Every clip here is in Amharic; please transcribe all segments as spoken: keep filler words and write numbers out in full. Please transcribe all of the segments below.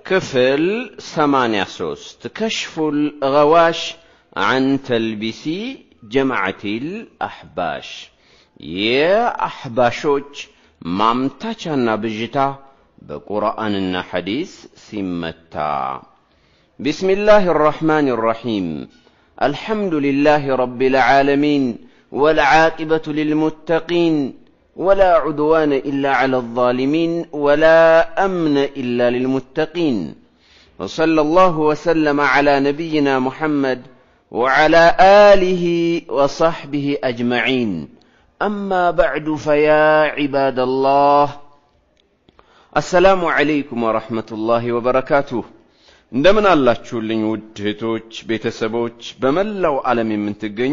ክፍል ثمانية وثمانين كشف الغواش عن تلبيس جماعة الأحباش يا أحباشوج مامتاچانا بجتا بقرآن حديث سمتا بسم الله الرحمن الرحيم الحمد لله رب العالمين والعاقبة للمتقين ولا عدوان إلا على الظالمين ولا أمن إلا للمتقين وصلى الله وسلم على نبينا محمد وعلى آله وصحبه أجمعين أما بعد فيا عباد الله السلام عليكم ورحمة الله وبركاته እንደምን አላችሁልኝ ውድ እህቶች ቤተሰቦች በመላው ዓለም የምትገኙ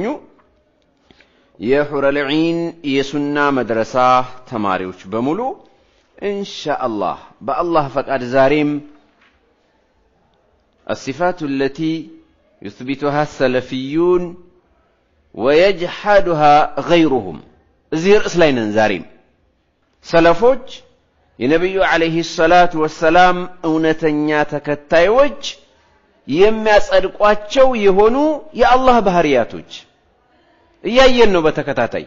የሑረል ዒን የሱና መድረሳ ተማሪዎች በሙሉ ኢንሻአላህ በአላህ ፈቃድ ዛሬም الصفات التي يثبتها السلفيون ويجحدها غيرهم زير اسلاينن ዛሬም ሰለፎች የነብዩ አለይሂ ሰላቱ ወሰላም እውነተኛ ተከታዮች የሚያጸድቋቸው የሆኑ የአላህ ባህሪያቶች እያየን ነው በተከታታይ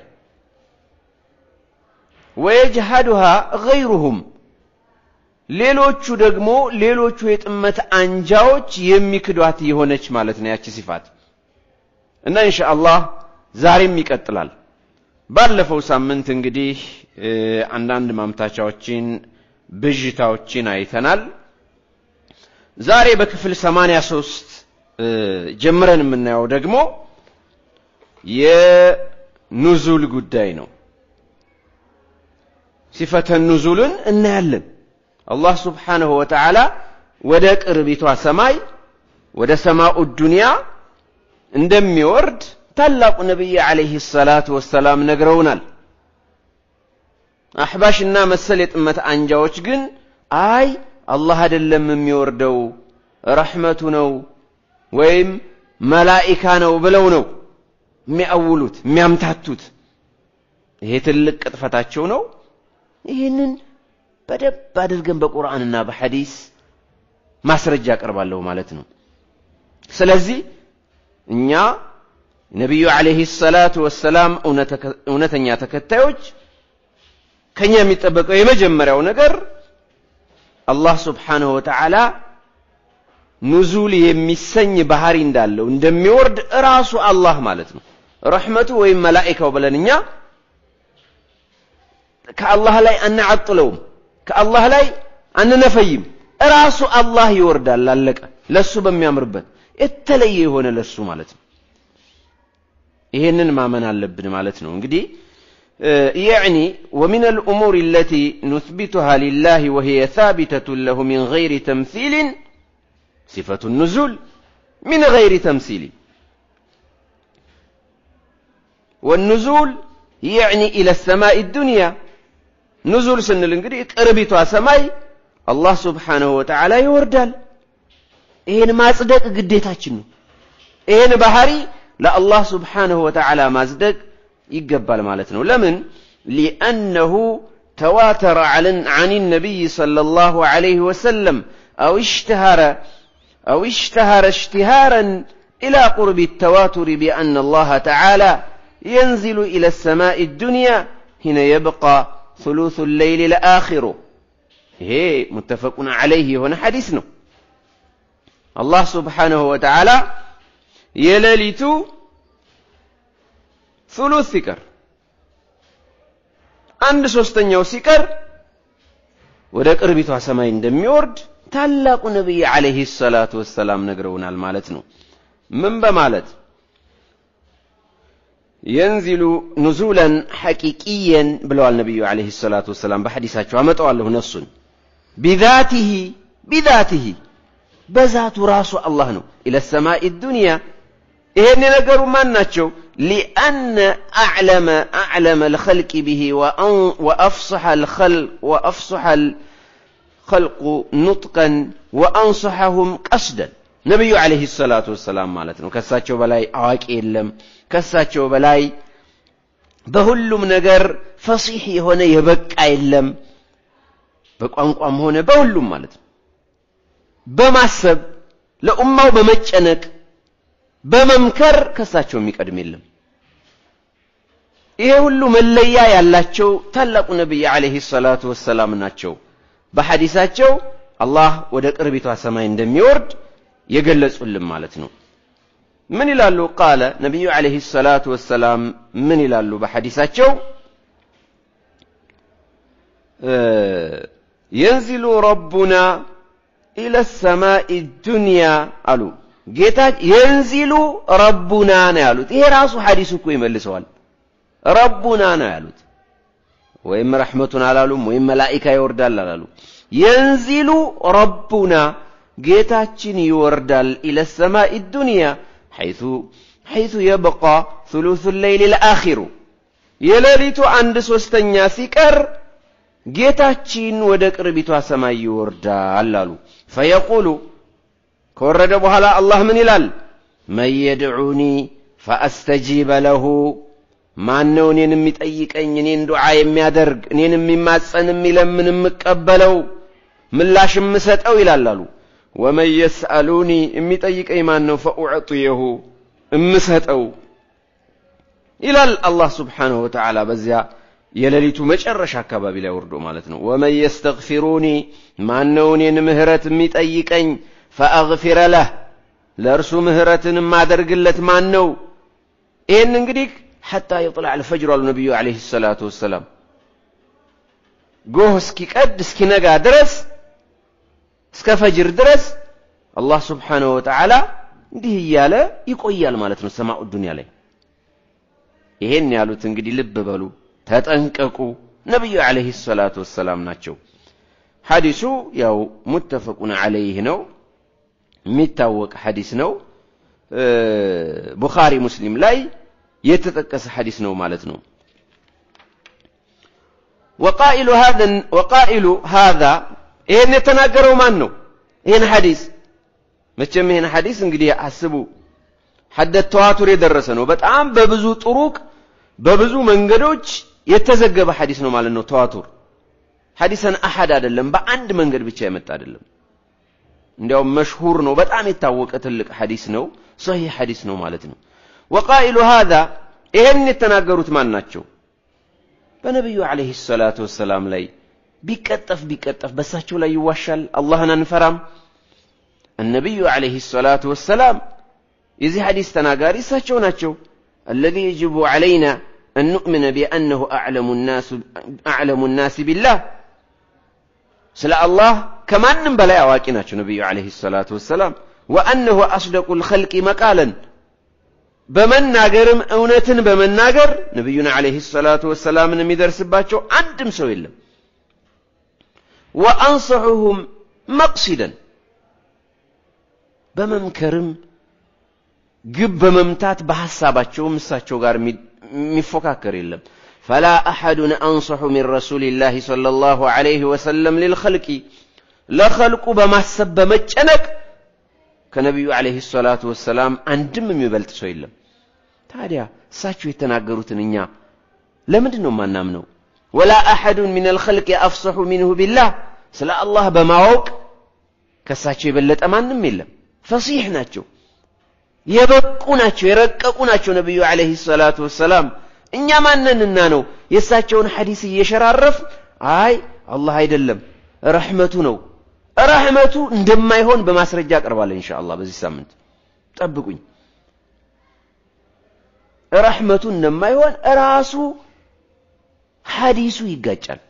ويجحدها غيرهم ሌሎቹ ደግሞ ሌሎቹ የጥመት አንጃዎች የሚክዷት የሆነች ማለት ነው ያቺ ሲፋት እና ኢንሻአላህ ዛሬም ይቀጥላል ባለፈው ሳምንት እንግዲህ አንዳንድ ማምታቻዎችን ብጅታዎችን አይተናል ዛሬ በክፍል ثمانية وثمانين ጀምረን የምናየው ደግሞ የኑዙል ጉዳይ ነው ሲፈተ ኑዙልን እናያለን አላህ Subhanahu Wa Ta'ala ወደ ቅርቢቷ ሰማይ ወደ ሰማኡ ዱንያ እንደሚወርድ ታላቁ ነብይ አለይሂ ሰላቱ ወሰላም ነግረውናል አህባሽና መሰል የጥመት አንጃዎች ግን አይ አላህ አይደለም የሚወርደው ረህመቱ ነው ወይም መላእክታ ነው ብለው ነው የሚያውሉት የሚያምታቱት ይሄ ትልቅ ቅጥፈታቸው ነው ይሄንን በደብ አድርገን በቁርአንና በሐዲስ ማስረጃ አቀርባለሁ ማለት ነው ስለዚህ እኛ ነብዩ አለይሂ ሰላቱ ወሰላም እውነተኛ ተከታዮች ከኛ የሚጠበቀው የመጀመሪያው ነገር አላህ Subhanahu Wa Ta'ala ኑዙል የሚሰኝ ባህሪ እንዳለው እንደሚወርድ ራሱ አላህ ማለት ነው ረህመቱ ወይ መላእክታው ብለንኛ ከአላህ ላይ አንዓጥለውም ከአላህ ላይ አንነፈይም ራሱ አላህ ይወርዳል አለቀ ለሱ በሚያምርበት የተለየ የሆነ ለሱ ማለት ነው ይሄንን ማመን አለብን ማለት ነው እንግዲህ يعني ومن الأمور التي نثبتها لله وهي ثابتة له من غير تمثيل صفة النزول من غير تمثيل والنزول يعني إلى السماء الدنيا نزول سن الانجري قربيتها سماي الله سبحانه وتعالى يوردال ይሄን ማጽደቅ ግዴታችን ነው ይሄን ባህሪ ለአላህ Subhanahu Wa Ta'ala ማጽደቅ ይገባል ማለት ነው ለምን لانه تواتر عن النبي صلى الله عليه وسلم او اشتهر او اشتهر اشتهارا الى قرب التواتر بان الله تعالى ينزل الى السماء الدنيا هنا يبقى ثلث الليل الاخر هي متفق عليه هنا حديثنا الله سبحانه وتعالى يلاليتو ثلث ሲቀር አንድ ሶስተኛው ሲቀር ወደ ቅርቢቷ ሰማይ እንደሚወርድ ታላቁ ነብይ አለይሂ ሰላቱ ወሰላም ነግረውናል ማለት ነው ምን በማለት ينزل نزولا حقيقيا ብለዋል ነብዩ አለይሂ ሰላቱ ወሰላም በሐዲሳቸው አመጣዋለሁ ነሱን بذاته بذاته በዛቱ ራሱ አላህ ነው الى السماء الدنيا ይሄን ነገሩ ማን ናቸው لأن أعلم أعلم الخلق به وأفصح الخلق وأفصح الخلق نطقا وأنصحهم قصدا نبي عليه الصلاة والسلام مالتنا كساتشو بلاي አዋቂ የለም ከሳቸው በላይ በሁሉም ነገር ፈሲህ የሆነ የበቃ የለም በቋንቋም ሆነ በሁሉም ማለት ነው በማሰብ ለኡማው በመጨነቅ በመምከር ከሳቸው የሚቀድም የለም። ይሄ ሁሉ መለያ ያላቸው ታላቁ ነብይ አለይሂ ሰላቱ ወሰላም ናቸው። በሐዲሳቸው አላህ ወደ ቅርቢቷ ሰማይ እንደሚወርድ የገለጹልን ማለት ነው። ምን ይላሉ? ቃለ ነብዩ አለይሂ ሰላቱ ወሰላም ምን ይላሉ በሐዲሳቸው? ينزل ربنا إلى السماء الدنيا አሉ። ጌታ ينزل ربنا ነው ያሉት። ይሄ ራሱ ሐዲሱ እኮ ይመልሰዋል። ረቡና ነው ያሉት። ወይም ረህመቱን አላሉም፣ ወይም መላእክት ይወርዳል አላሉ። ينزل ربنا ጌታችን ይወርዳል إلى السماء الدنيا حيث حيث يبقى ثلث الليل الآخر የሌሊቱ አንድ ሶስተኛ ሲቀር ጌታችን ወደ ቅርቢቷ ሰማይ ይወርዳል አሉ። فيقول ከወረደ በኋላ አላህ ምን ይላል? من يدعوني فاستجيب له ማነው እኔን የሚጠይቀኝ እኔን ዱዓ የሚያደርግ እኔን የሚማጸን የሚለምን የምቀበለው ምላሽ የምሰጠው ይላል አሉ። ومن يسألوني የሚጠይቀኝ ማነው? فأعطيه እምሰጠው ይላል አላህ Subhanahu Wa Ta'ala በዚያ የሌሊቱ መጨረሻ አካባቢ ላይ ወርዶ ማለት ነው። ومن يستغفروني ማነው እኔን ምህረት የሚጠይቀኝ? فأغفر له ለርሱ ምህረትን ማደርግለት ማነው? ይሄን እንግዲህ حتى يطلع الفجر على النبي عليه الصلاة والسلام ጎህ እስኪቀድ እስኪነጋ ድረስ እስከ ፈጅር ድረስ አላህ Subhanahu Wa Ta'ala እንዲህ እያለ ይቆያል ማለት ነው ሰማኡ ዱንያ ላይ። ይሄን ያሉት እንግዲህ ልብ በሉ ተጠንቀቁ ነብዩ አለይሂ ሰላቱ ወሰላም ናቸው። ሐዲሱ ያው ሙተፈቁን ዐለይህ ነው፣ የሚታወቅ ሐዲስ ነው። ቡኻሪ ሙስሊም ላይ የተጠቀሰ ሐዲስ ነው ማለት ነው። وقائل هذا وقائل هذا ይሄን የተናገረው ማን ነው? ይሄን ሐዲስ መቼም ይሄን ሐዲስ እንግዲህ አስቡ ሐደ ተዋቱር የደረሰ ነው። በጣም በብዙ ጥሩቅ በብዙ መንገዶች የተዘገበ ሐዲስ ነው ማለት ነው። ተዋቱር ሐዲስን አሐድ አይደለም፣ በአንድ መንገድ ብቻ የመጣ አይደለም። እንዲያው መሽሁር ነው፣ በጣም የታወቀ ትልቅ ሐዲስ ነው፣ ሶሂህ ሐዲስ ነው ማለት ነው። وقائل هذا ይሄን የተናገሩት ማን ናቸው? በነብዩ አለይሂ ሰላቱ ወሰላም ላይ ቢቀጠፍ ቢቀጠፍ በሳቸው ላይ ይዋሻል? አላህን አንፈራም? النبي عليه الصلاة والسلام የዚህ ሐዲስ ተናጋሪ እሳቸው ናቸው። الذي يجب علينا أن نؤمن بأنه أعلم الناس أعلم الناس بالله سلا الله كمان بلا አዋቂ ናቸው ነብዩ عليه الصلاة والسلام وأنه أصدق الخلق مقالا በመናገርም እውነትን በመናገር ነብዩና عليه الصلاة والسلام የሚደርስባቸው አንድም ሰው የለም። وأنصحهم مقصدا በመምከርም ግብ በመምታት በሐሳባቸውም እሳቸው ጋር የሚፎካከር የለም። فلا أحد أنصح من رسول الله صلى الله عليه وسلم للخلق لخلق በማሰብ በመጨነቅ ከነብዩ عليه الصلاة والسلام አንድም የሚበልጥ ሰው የለም። ታዲያ እሳቸው የተናገሩትን እኛ ለምንድን ነው ማናምነው? ولا أحد من الخلق أفصح منه بالله ስለ አላህ በማወቅ ከሳቸው የበለጠ ማንም የለም። فصيح ናቸው፣ የበቁ ናቸው፣ የረቀቁ ናቸው ነብዩ عليه الصلاة والسلام። እኛ ማንነንና ነው የሳቸውን ሐዲስ እየሸራረፍ አይ አላህ አይደለም ረህመቱ ነው ረህመቱ እንደማይሆን በማስረጃ አቀርባለሁ ኢንሻአላህ በዚህ ሳምንት ጠብቁኝ። ረህመቱ እንደማይሆን ራሱ ሐዲሱ ይጋጫል።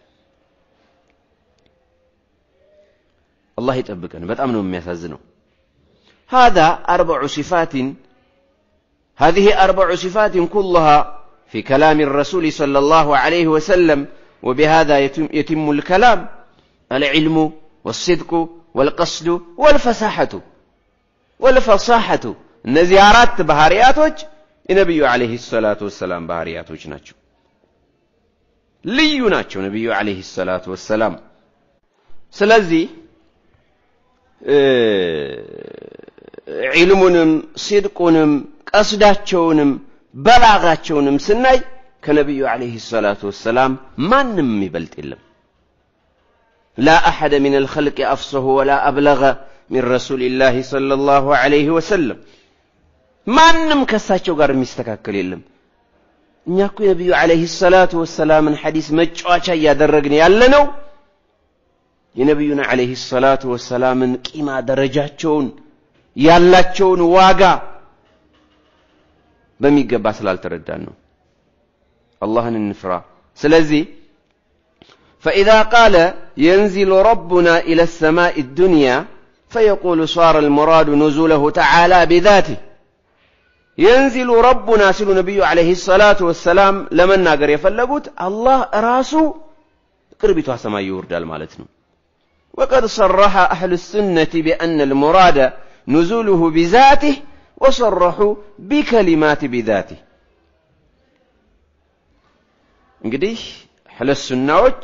አላህ ይጠብቀን። በጣም ነው የሚያሳዝነው። هذا أربع صفات هذه أربع صفات كلها في كلام الرسول صلى الله عليه وسلم وبهذا يتم, يتم الكلام العلم والصدق والقصد والفصاحة والفصاحة النزيارات بهارياتوج النبي عليه الصلاة والسلام بهارياتوج ناتشو ليو ناتشو النبي عليه الصلاة والسلام سلازي علمهم صدقهم قصداتهم بلاغاتهم سناي كنبي عليه الصلاة والسلام ما نم يبلت إلا لا أحد من الخلق أفصه ولا أبلغ من رسول الله صلى الله عليه وسلم ማንም ከሳቸው ጋር የሚስተካከል የለም እኛ እኮ ነብዩ አለይሂ ሰላቱ ወሰላም ሐዲስ መጫወቻ ያደረግን ያለነው የነብዩና አለይሂ ሰላቱ ወሰላም ቂማ ደረጃቸውን ያላቸውን ዋጋ በሚገባ ስላልተረዳን ነው አላህን እንፍራ ስለዚህ فإذا قال ينزل ربنا إلى السماء الدنيا فيقول صار المراد نزوله تعالى بذاته ينزل ربنا سيلو نبي عليه الصلاة والسلام لمن ناقر يفلقوت الله راسو قربتها سما يوردال مالتنا وقد صرح أهل السنة بأن المراد نزوله بذاته وصرحوا بكلمات بذاته እንግዲህ አህለ ሱናዎች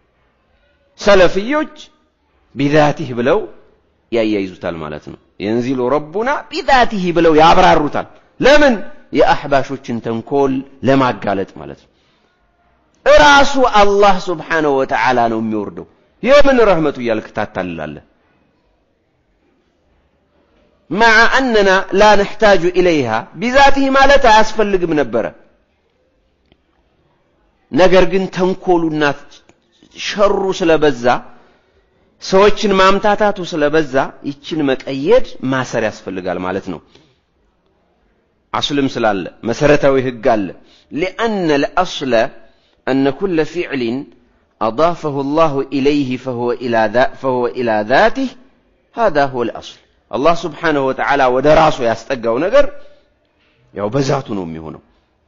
ሰለፊዮች بذاته ብለው ያያይዙታል ማለት ነው ينزل ربنا بذاته ብለው ያብራሩታል ለምን የአህባሾችን ተንኮል ለማጋለጥ ማለት ነው ራሱ አላህ Subhanahu Wa Ta'ala ነው የሚወርደው የምን ረህመቱ ያልከታታላለ مع أننا لا نحتاج إليها بذاته ማለት አያስፈልግም ነበር ነገር ግን ተንኮሉና ሸሩ ስለበዛ ሰዎችን ማምታታቱ ስለበዛ ይችን መቀየድ ማሰር ያስፈልጋል ማለት ነው አስልም ስላለ መሰረታዊ ህግ አለ لأن الأصل أن كل فعل أضافه الله إليه فهو إلى ذا فهو إلى ذاته هذا هو الأصل الله سبحانه وتعالى ودراسه ያስጠጋው ነገር ያው በዛቱ ነው የሚሆነው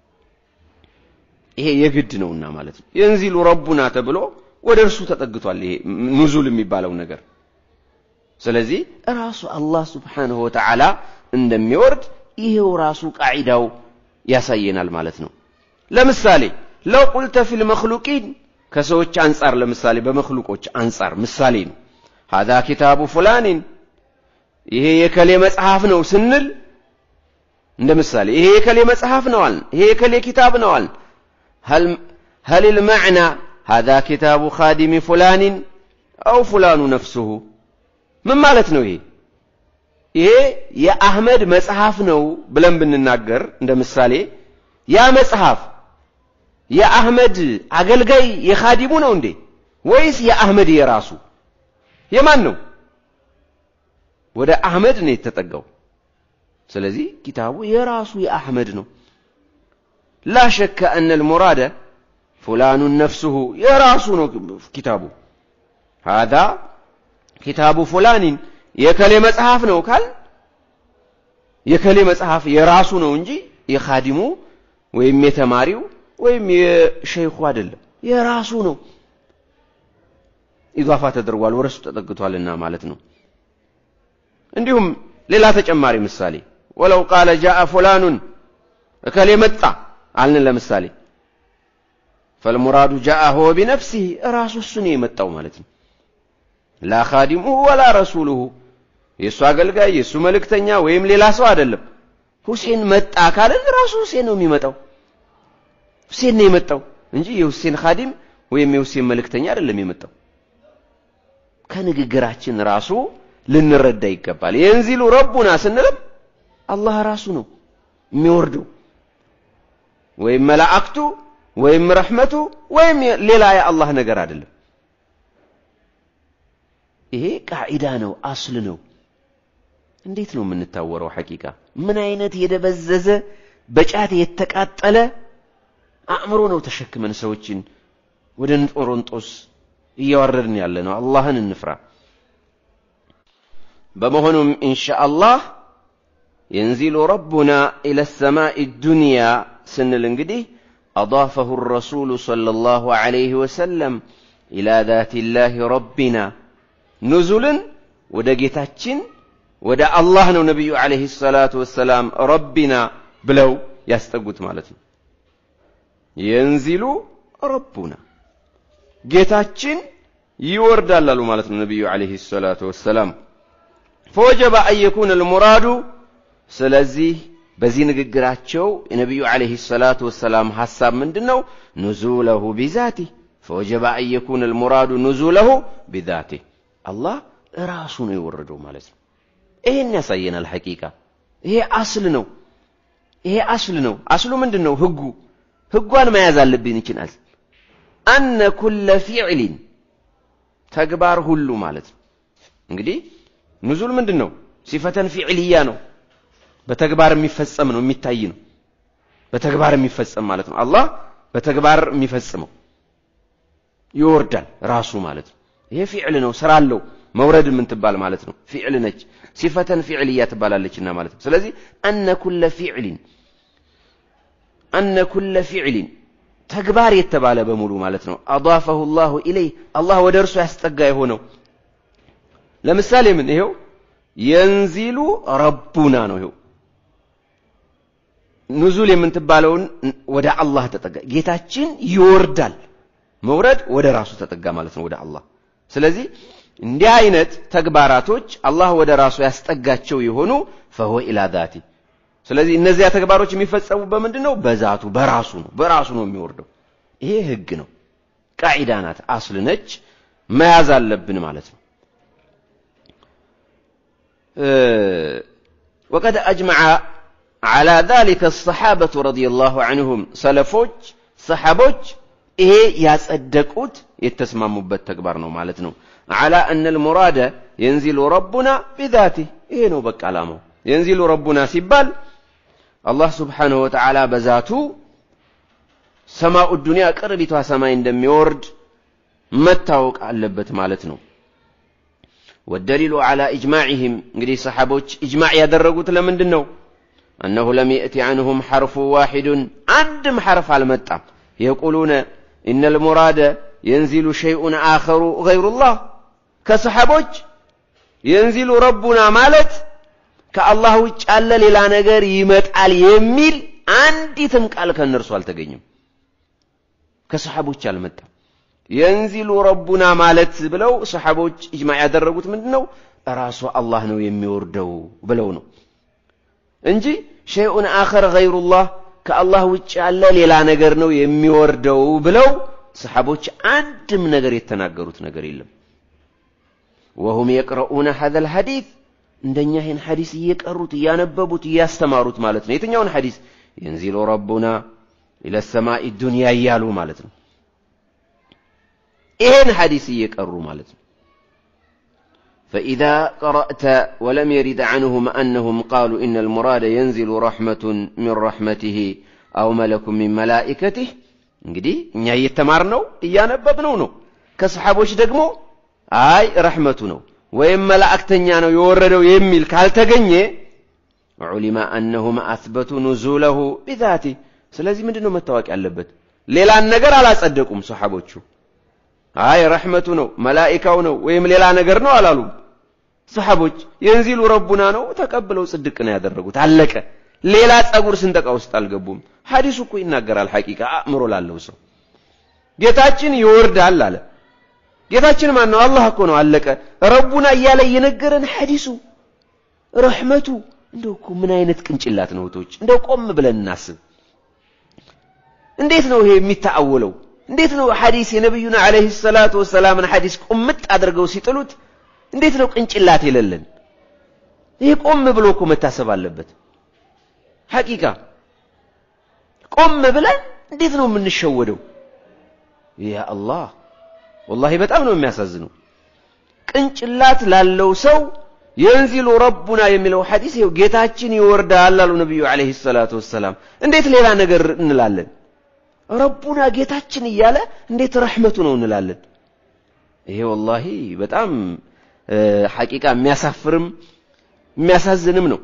ይሄ የግድ ነውና ማለት ነው ينزل ربنا ተብሎ ወደርሱ ተጠግቷል ይሄ ኑዙል የሚባለው ነገር ስለዚህ ራሱ አላህ Subhanahu Wa Ta'ala እንደሚወርድ ይሄው ራሱ ቃዒዳው ያሳየናል ማለት ነው ለምሳሌ لو قلت في المخلوقين ከሰዎች አንፃር ለምሳሌ በመخلوቆች አንፃር ምሳሌ ነው هذا كتاب فلان ይሄ የከሌ መጽሐፍ ነው ስንል እንደምሳሌ ይሄ የከሌ መጽሐፍ ነው አልን ይሄ የከሌ ኪታብ ነው አልን هل هل المعنى هذا كتاب خادم فلان أو فلان نفسه من ማለት ነው ይሄ ይሄ የአህመድ መጽሐፍ ነው ብለን ብንናገር እንደምሳሌ ያ መጽሐፍ የአህመድ አገልጋይ የኻዲሙ ነው እንዴ ወይስ የአህመድ የራሱ የማን ነው ወደ አህመድ ነው የተጠጋው ስለዚህ ኪታቡ የራሱ የአህመድ ነው لا شك أن المراد فلان نفسه يراسو كتابه هذا كتاب فلان يكلي مصحف ነው ካል የከሌ መጽሐፍ የራሱ ነው እንጂ የኻዲሙ ወይም የተማሪው ወይም የሸይኹ አይደለም የራሱ ነው ኢዳፋ ተደርጓል ወረሱ ተጠግቷልና ማለት ነው እንዲሁም ሌላ ተጨማሪ ምሳሌ ولو قال جاء فلان እከሌ መጣ አልን ለምሳሌ فالمراد جاء هو بنفسه ራሱ እሱ ነው የመጣው ማለት ነው لا خادمه ولا رسوله የሱ አገልጋይ የሱ መልእክተኛ ወይም ሌላ ሰው አይደለም ሁሴን መጣ ካልን ራሱ ሁሴን ነው የሚመጣው ሁሴን ነው የመጣው እንጂ የሁሴን ኻዲም ወይም የሁሴን መልእክተኛ አይደለም የመጣው ከንግግራችን ራሱ ልንረዳ ይገባል ينزل ربنا ስንልም አላህ ራሱ ነው የሚወርደው ወይም መላእክቱ ወይም ረህመቱ ወይም ሌላ የአላህ ነገር አይደለም ይሄ ቃዒዳ ነው አስል ነው እንዴት ነው የምንታወረው ሐቂቃ ምን አይነት የደበዘዘ በጫት የተቃጠለ አእምሮ ነው ተሸክመን ሰዎችን ወደ ጦሮንጦስ እያወረድን ያለ ነው አላህን እንፍራ በመሆኑም ኢንሻአላህ ينزل ربنا إلى السماء الدنيا سنل እንግዲህ أضافه الرسول صلى الله عليه وسلم إلى ذات الله ربنا نزلا ودا ጌታችን ወደ አላህ ነው ነብዩ አለይሂ ሰላቱ ወሰለም ረቢና ብለው ያስጠጉት ማለት ነው ينزل ربنا ጌታችን ይወርዳል አሉ ማለት ነው ነብዩ አለይሂ ሰላቱ ወሰለም فوجب أن يكون المراد ስለዚህ በዚህ ንግግራቸው የነብዩ አለይሂ ሰላቱ ወሰለም ሐሳብ ምንድነው نزوله بذاته فوجب أن يكون المراد نزوله بذاته الله ራሱ ነው የወረደው ማለት ነው ይሄን ያሳየናል ሐቂቃ ይሄ አስል ነው ይሄ አስል ነው አስሉ ምንድነው ህጉ ህጓን መያዝ አለብን ይችላል አነ ኩለ ፊዕሊን ተግባር ሁሉ ማለት ነው እንግዲህ ኑዙል ምንድነው ሲፈተን ፊዕልያ ነው በተግባር የሚፈጸም ነው የሚታይ ነው በተግባር የሚፈጸም ማለት ነው አላህ በተግባር የሚፈጽመው ይወርዳል ራሱ ማለት ነው ይሄ ፊዕል ነው ስራ አለው መውረድ ምን ትባል ማለት ነው ፊዕል ነች ሲፈተን ፊዕልያ ትባላለችና ማለት ነው ስለዚህ አነ ኩለ ፊዕሊን አነ ኩለ ፊዕሊን ተግባር የተባለ በሙሉ ማለት ነው አضافه الله اليه አላህ ወደ እርሱ ያስጠጋ የሆነው ለምሳሌ ምን ይሄው ينزل ربنا ነው ይሄው ኑዙል የምንትባለውን ወደ አላህ ተጠጋ ጌታችን ይወርዳል መውረድ ወደ ራሱ ተጠጋ ማለት ነው ወደ አላህ ስለዚህ እንዲህ አይነት ተግባራቶች አላህ ወደ ራሱ ያስጠጋቸው የሆኑ فهو الى ذاته ስለዚህ እነዚያ ተግባሮች የሚፈጸሙ በምንድነው በዛቱ በራሱ ነው በራሱ ነው የሚወርደው ይሄ ህግ ነው ቃዒዳ ናት አስል ነች መያዝ አለብን ማለት ነው وقد اجمع على ذلك الصحابه رضي الله عنهم سلفوች صحابوች ይሄ ያጸደቁት የተስማሙበት ተግባር ነው ማለት ነው على ان المراد ينزل ربنا بذاته ይሄ ነው በቃ አላማው ينزل ربنا ሲባል الله سبحانه وتعالى በዛቱ ሰማኡ ዱንያ ቅርቢቷ ሰማይ እንደሚወርድ መታወቅ አለበት ማለት ነው والدليل على اجماعهم እንግዲህ ሰሃቦች اجماع ያደረጉት ለምንድነው انه لم ياتي عنهم حرف واحد አንድም حرف አልመጣም يقولون ان المراد ينزل شيء اخر غير الله ከሰሃቦች ينزل ربنا ማለት ከአላህ ውጭ ያለ ሌላ ነገር ይመጣል የሚል አንዲትም ቃል ከነርሱ አልተገኘም ከሰሃቦች አልመጣም ينزل ربنا ማለት ብለው ሰሃቦች اجماع ያደረጉት ምንድነው ራሱ አላህ ነው የሚወርደው ብለው ነው እንጂ شيء اخر غير الله ከአላህ ውጭ ያለ ሌላ ነገር ነው የሚወርደው ብለው ሰሃቦች አንድም ነገር የተናገሩት ነገር የለም وهم يقرؤون هذا الحديث እንደኛ ይሄን ሐዲስ እየቀሩት ያነበቡት ያስተማሩት ማለት ነው የትኛውን ሐዲስ ينزل ربنا الى السماء الدنيا ያሉ ማለት ነው ይሄን ሐዲስ እየቀሩ ማለት ነው فاذا قرأت ولم يرد عنهم انهم قالوا ان المراد ينزل رحمة من رحمته او ملك من ملائكته እንግዲህ እኛ እየተማርነው ያነበብነው ነው ከሰሃቦች ደግሞ አይ ረህመቱ ነው ወይም መላእክተኛ ነው የወረደው የሚል ካልተገኘ ዑሊማ انهم اثبتوا نزوله بذاته ስለዚህ ምንድነው መታወቅ ያለበት ሌላን ነገር አላጸደቁም ሰሃቦቹ አይ ረህመቱ ነው መላእክታው ነው ወይም ሌላ ነገር ነው አላሉ ሰሃቦች ينزل ربنا ነው ተቀበለው ጽድቅ ነው ያደረጉት አለቀ ሌላ ጸጉር ስንጠቃ ውስጥ አልገቡም ሐዲሱ እኮ ይናገራል ሐቂቃ አእምሮ ላለው ሰው ጌታችን ይወርዳል አለ ጌታችን ማን ነው አላህ እኮ ነው አለቀ ረቡና እያለ የነገረን ሐዲሱ ረህመቱ እንደው እኮ ምን አይነት ቅንጭላት ነው ወቶች እንደው ቆም ብለን እናስብ እንዴት ነው ይሄ የሚታወለው እንዴት ነው ሐዲስ የነብዩና አለይሂ ሰላቱ ወሰላምን ሐዲስ ቁምጥ አድርገው ሲጥሉት እንዴት ነው ቅንጭላት የሌለን ይሄ ቆም ብሎ እኮ መታሰብ አለበት ሐቂቃ ቆም ብለን እንዴት ነው የምንሸወደው ያ አላህ والله በጣም ነው የሚያሳዝነው ቅንጭላት ላለው ሰው ينزل ربنا የሚለው ሐዲስ ይው ጌታችን ይወርዳል አሉ ነብዩ አለይሂ ሰላቱ ወሰላም እንዴት ሌላ ነገር እንላለን ረቡና ጌታችን እያለ እንዴት ረህመቱ ነው እንላለን ይሄ والله በጣም ሐቂቃ የሚያሳፍርም የሚያሳዝንም ነው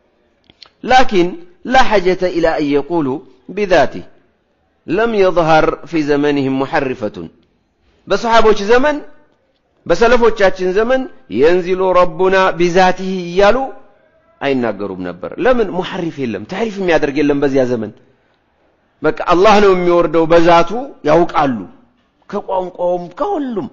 لكن لا حاجة إلى أن يقولوا بذاته لم يظهر في زمانهم محرفة በሰሃቦች ዘመን በሰለፎቻችን ዘመን ينزل ربنا بذاته እያሉ አይናገሩም ነበር ለምን ሙሐሪፍ የለም ታሪፍ የሚያደርግ የለም በዚያ ዘመን በቃ አላህ ነው የሚወርደው በዛቱ ያውቃሉ ከቋንቋውም ከሁሉም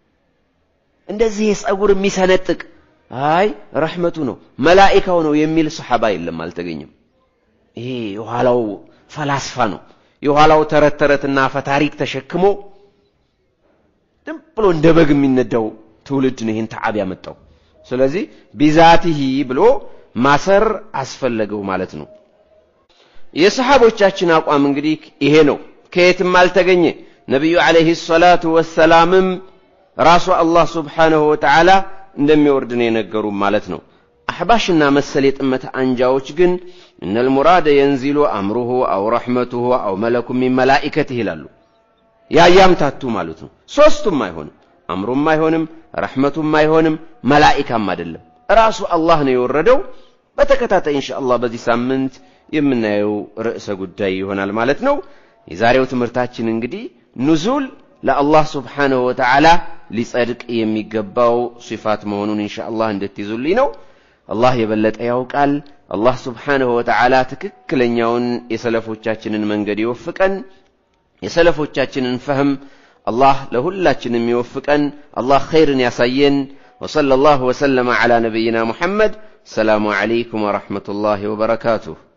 እንደዚህ ጸጉር የሚሰነጥቅ አይ ረህመቱ ነው መላእክታው ነው የሚል ሱሐባ የለም አልተገኘም ይሄ የኋላው ፈላስፋ ነው የኋላው ተረተረትና ፈታሪክ ተሸክሞ ደም ብሎ እንደበግ የሚነዳው ትውልድ ነው ይሄን ተዓብ ያመጣው ስለዚህ ቢዛቲሂ ብሎ ማሰር አስፈለገው ማለት ነው። የሰሃቦቻችን አቋም እንግዲህ ይሄ ነው፣ ከየትም አልተገኘ። ነብዩ አለይሂ ሰላቱ ወሰላምም ራሱ አላህ Subhanahu Wa Ta'ala እንደሚወርድ ነው የነገሩ ማለት ነው። አህባሽና መሰል የጥመት አንጃዎች ግን እነል ሙራደ ينزل امره او رحمته او ملك من ملائكته ይላሉ። ያያምታቱ ማለት ነው። ሶስቱም አይሆንም፣ አምሩም አይሆንም፣ ረህመቱም አይሆንም፣ መላእክም አይደለም፣ ራሱ አላህ ነው የወረደው። በተከታታይ ኢንሻአላህ በዚህ ሳምንት የምናየው ርዕሰ ጉዳይ ይሆናል ማለት ነው። የዛሬው ትምህርታችን እንግዲህ ኑዙል ለአላህ Subhanahu Wa Ta'ala ሊጸድቅ የሚገባው ሲፋት መሆኑን ኢንሻአላህ እንድትይዙልኝ ነው። አላህ የበለጠ ያውቃል። አላህ Subhanahu Wa Ta'ala ትክክለኛውን የሰለፎቻችንን መንገድ ይወፍቀን። የሰለፎቻችንን ፈህም አላህ ለሁላችንም ይወፍቀን። አላህ ኸይርን ያሳየን። ወሰለላሁ ወሰለም ዐላ ነብይና ሙሐመድ። ሰላሙ ዐለይኩም ወራህመቱላሂ ወበረካቱሁ።